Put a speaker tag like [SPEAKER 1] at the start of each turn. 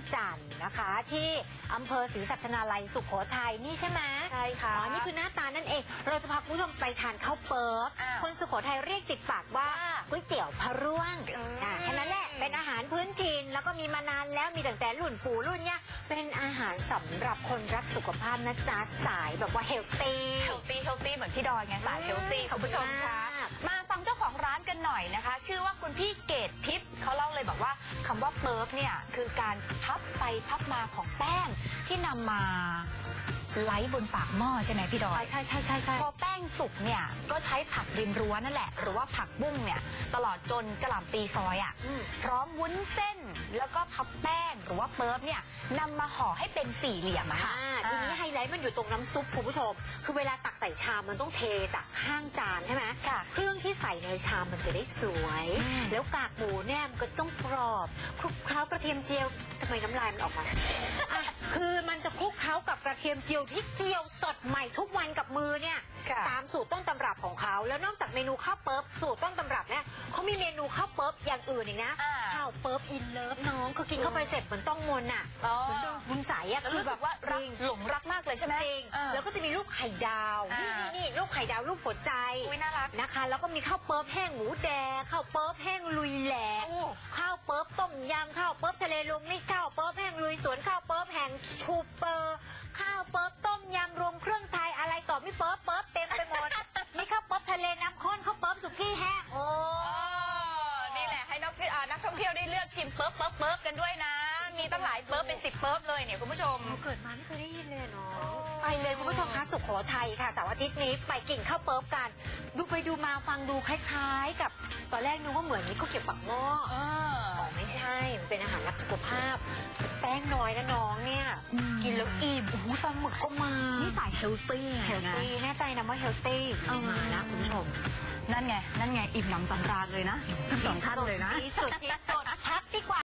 [SPEAKER 1] จันทร์นะคะที่อำเภอศรีสัชนาลัยสุโขทัยนี่ใช่ไหมใช่ค่ะอ๋อนี่คือหน้าตานั่นเองเราจะพาคุณผู้ชมไปทานข้าวเปิ๊บคนสุโขทัยเรียกติดปากว่าก๋วยเตี๋ยวพะร่วงแค่นั้นแหละเป็นอาหารพื้นถิ่นแล้วก็มีมานานแล้วมีตั้งแต่รุ่นปู่รุ่นเนี่ยเป็นอาหารสำหรับคนรักสุขภาพนะจ๊ะสายแบบว่าเฮลตี้
[SPEAKER 2] เหมือนพี่ดอยไงสายเฮลตี้คุณผู้ชมคะมาฟังเจ้าของร้านกันหน่อยนะคะชื่อว่าคุณพี่เกตทิพย์เขาเล่าเลยบอกว่าคำว่าเปิ๊บเนี่ยคือการพับไปพับมาของแป้งที่นำมาไล้บนปากหม้อใช่ไหมพี่ดอย
[SPEAKER 1] ใช่
[SPEAKER 2] พอแป้งสุกเนี่ยก็ใช้ผักริมรั้วนั่นแหละหรือว่าผักบุ้งเนี่ยตลอดจนกระหล่ำปีซอยพร้อมวุ้นเส้นแล้วก็พับแป้งหรือว่าเปิ๊บเนี่ยนำมาห่อให้เป็นสี่เหลี่ยมค่ะ
[SPEAKER 1] ทีนี้ไฮไลท์มันอยู่ตรงน้ำซุปคุณผู้ชมคือเวลาตักใส่ชามมันต้องเทจากข้างจานใช่ไหมเครื่องที่ใส่ในชามมันจะได้สวยแล้วกากหมูเนี่ยมันก็จะต้องกรอบคลุกเคล้ากระเทียมเจียวทำไมน้ำลายมันออกมาคือมันจะคลุกเคล้ากับกระเทียมเจียวที่เจียวสดใหม่ทุกวันกับมือเนี่ยตามสูตรต้นตำรับของเขาแล้วนอกจากเมนูข้าวเปิ๊บสูตรต้นตำรับเนี่ยเขามีเมนูข้าวเปิ๊บอย่างอื่นอีกนะข้าวเปิ๊บอินเลิฟน้องคือกินเข้าไปเสร็จเหมือนต้องมนอ่ะเหมือนบุญใสอ่ะ
[SPEAKER 2] คือแบบว่าหลงรักมากเลยใช่ไหม
[SPEAKER 1] จริงแล้วก็จะมีรูปไข่ดาวนี่รูปไข่ดาวรูปหัวใจ
[SPEAKER 2] น่ารัก
[SPEAKER 1] นะคะแล้วก็มีข้าวเปิ๊บแห้งหมูแดงข้าวเปิ๊บแห้งลุยแหลกข้าวเปิ๊บต้มยำข้าวเปิ๊บทะเลรวมมิตรข้าวเปิ๊บแห้งลุยสวนข้าวเปิ๊บแห้งชูเปอร์ข้าวเปิ๊บต้มยำรวมเครื่องไทยอะไรต่อไม่เปิ๊บเต็มไปหมดมีข้าวเปิ๊บทะเลน้ำข้นข้าวเปิ๊บสุกี้แห้งโอ้
[SPEAKER 2] นี่แหละให้นักท่องเที่ยวได้เลือกชิมเปิ๊บกันด้วยนะมีตั้งหลายเปิ๊บเป็น10เปิ๊บเลยเนี่ยคุณผู้ชม
[SPEAKER 1] เกิดมาไม่เคยได้ยินเลยเนาะไปเลยคุณผู้ชมคะสุโขทัยค่ะเสาร์อาทิตย์นี้ไปกินข้าวเปิ๊บกันดูไปดูมาฟังดูคล้ายๆกับตอนแรกนึกว่าเหมือนนี่ข้าวเกรี๊ยวปากหม้อไม่ใช่มันเป็นอาหารรักสุขภาพแป้งน้อยนะน้องเนี่ยกินแล้วอิ่มปลาหมึกก็มา
[SPEAKER 2] นี่สายเฮลตี้
[SPEAKER 1] แน่ใจนะว่าเฮลตี้มานะคุณผู้ชม
[SPEAKER 2] นั่นไงอิ่มหนำสำราญเลยนะทั้งสองท่านเลยนะ
[SPEAKER 1] ที่สุด